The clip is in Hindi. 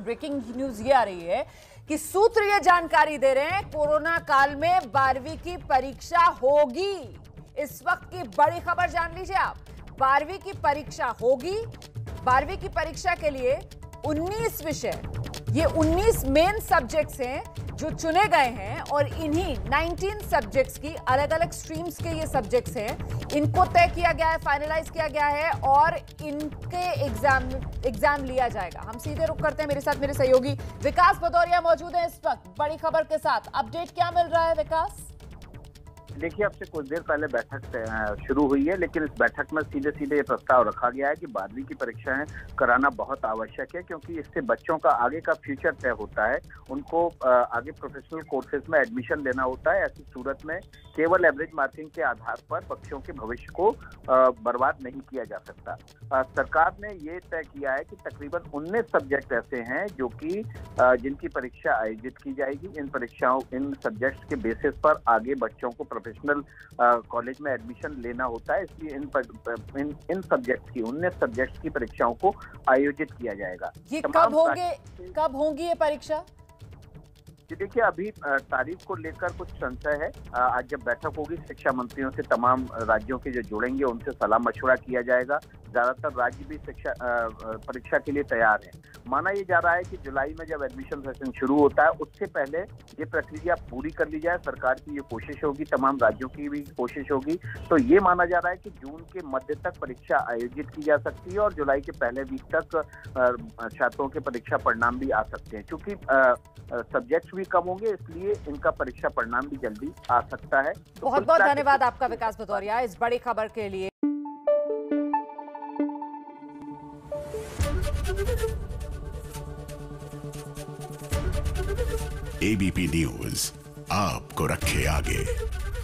ब्रेकिंग न्यूज ये आ रही है कि सूत्र ये जानकारी दे रहे हैं कोरोना काल में 12वीं की परीक्षा होगी। इस वक्त की बड़ी खबर जान लीजिए आप, 12वीं की परीक्षा होगी। 12वीं की परीक्षा के लिए 19 विषय, ये 19 मेन सब्जेक्ट्स हैं जो चुने गए हैं और इन्हीं 19 सब्जेक्ट्स की अलग अलग स्ट्रीम्स के ये सब्जेक्ट्स हैं, इनको तय किया गया है, फाइनलाइज किया गया है और इनके एग्जाम लिया जाएगा। हम सीधे रुख करते हैं, मेरे साथ मेरे सहयोगी विकास भदौरिया मौजूद हैं इस वक्त बड़ी खबर के साथ। अपडेट क्या मिल रहा है विकास? देखिए, अब से कुछ देर पहले बैठक शुरू हुई है, लेकिन इस बैठक में सीधे सीधे ये प्रस्ताव रखा गया है कि 12वीं की परीक्षाएं कराना बहुत आवश्यक है, क्योंकि इससे बच्चों का आगे का फ्यूचर तय होता है। उनको आगे प्रोफेशनल कोर्सेज में एडमिशन लेना होता है। ऐसी सूरत में केवल एवरेज मार्किंग के आधार पर बच्चों के भविष्य को बर्बाद नहीं किया जा सकता। सरकार ने ये तय किया है कि तकरीबन 19 सब्जेक्ट ऐसे हैं जो कि जिनकी परीक्षा आयोजित की जाएगी। इन सब्जेक्ट्स के बेसिस पर आगे बच्चों को प्रोफेशनल कॉलेज में एडमिशन लेना होता है, इसलिए इन सब्जेक्ट्स की 19 सब्जेक्ट्स की परीक्षाओं को आयोजित किया जाएगा। ये कब होंगी ये परीक्षा? जी देखिए, अभी तारीख को लेकर कुछ संशय है। आज जब बैठक होगी, शिक्षा मंत्रियों से तमाम राज्यों के जो जुड़ेंगे उनसे सलाह मशवरा किया जाएगा। ज्यादातर राज्य भी शिक्षा परीक्षा के लिए तैयार हैं। माना ये जा रहा है कि जुलाई में जब एडमिशन सेशन शुरू होता है उससे पहले ये प्रक्रिया पूरी कर ली जाए। सरकार की ये कोशिश होगी, तमाम राज्यों की भी कोशिश होगी। तो ये माना जा रहा है कि जून के मध्य तक परीक्षा आयोजित की जा सकती है और जुलाई के पहले वीक तक छात्रों के परीक्षा परिणाम भी आ सकते हैं। क्योंकि सब्जेक्ट्स भी कम होंगे, इसलिए इनका परीक्षा परिणाम भी जल्दी आ सकता है। तो बहुत बहुत धन्यवाद आपका विकास भदौरिया इस बड़ी खबर के लिए। एबीपी न्यूज आपको रखे आगे।